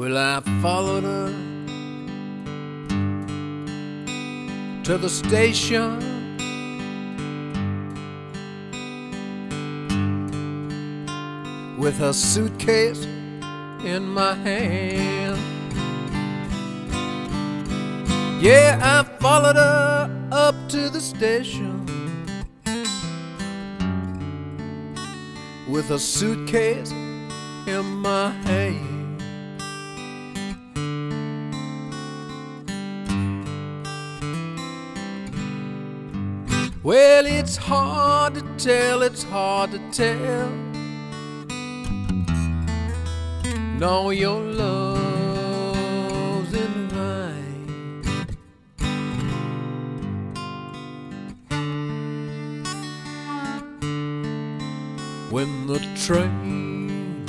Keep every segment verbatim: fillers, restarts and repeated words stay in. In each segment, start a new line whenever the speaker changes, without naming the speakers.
Well, I followed her to the station, with her suitcase in my hand. Yeah, I followed her up to the station with a suitcase in my hand. Well, it's hard to tell, it's hard to tell. No, your love's in the rain. When the train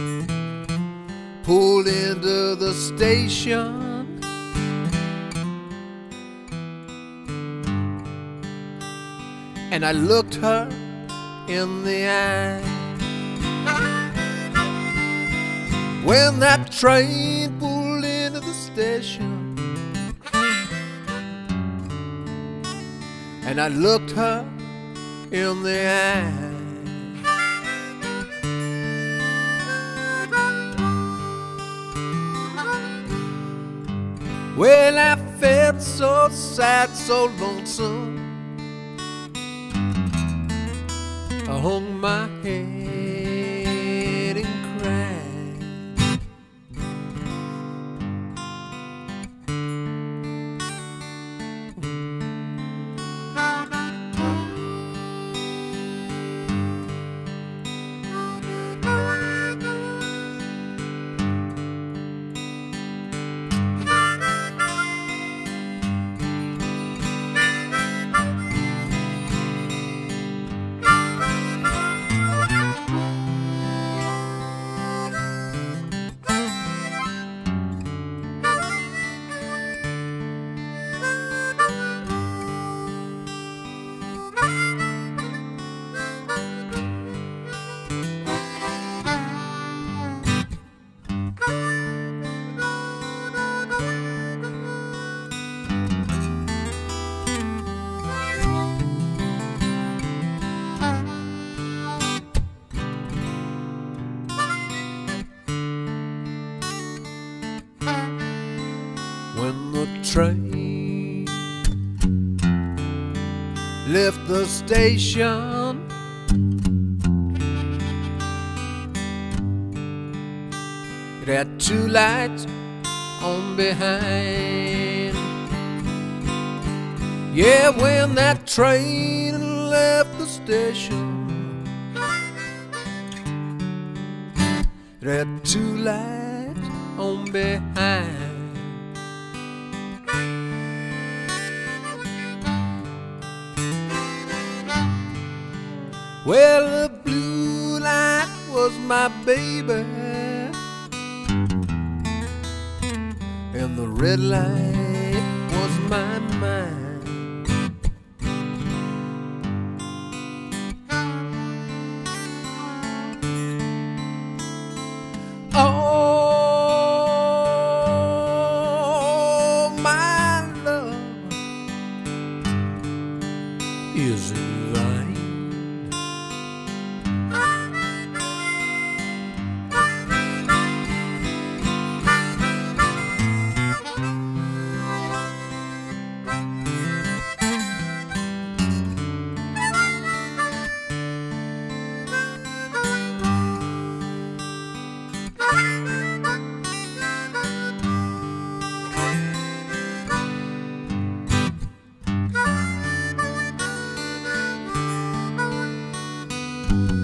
pulled into the station, and I looked her in the eye. When that train pulled into the station, and I looked her in the eye. Well, I felt so sad, so lonesome. I hung my head and cried. When the train left the station, it had two lights on behind. Yeah, when that train left the station, it had two lights on behind. Well, the blue light was my baby, and the red light was my mind. Oh, my love is in vain.
Thank you.